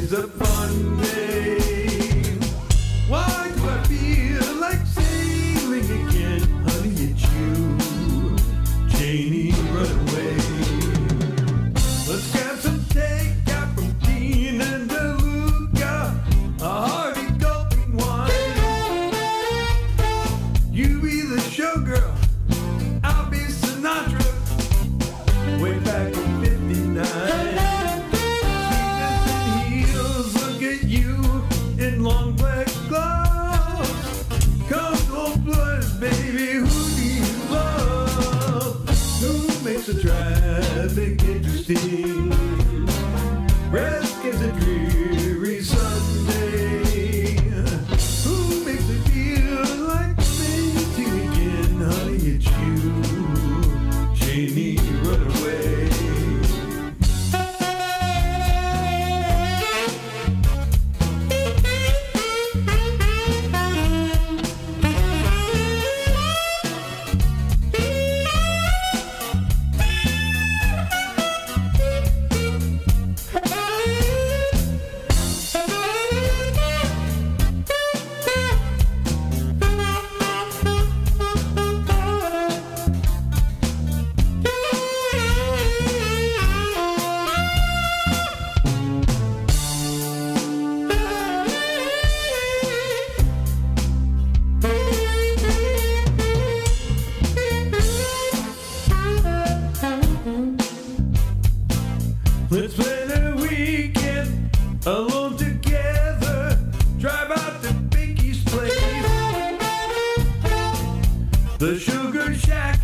Today's a fun day. Why do I feel like sailing again? Honey, it's you, Janie Runaway. Let's grab some takeout from Dean and DeLuca, a hearty gulping wine. You be the showgirl, I'll be Sinatra, way back in '59. In long black gloves, cold blood, baby. Who do you love? Who makes the traffic interesting? Rest is a dreary Sunday. Who makes it feel like painting again? Honey, it's you, Janie Runaway. Let's spend a weekend alone together. Drive out to Binky's place, the Sugar Shack.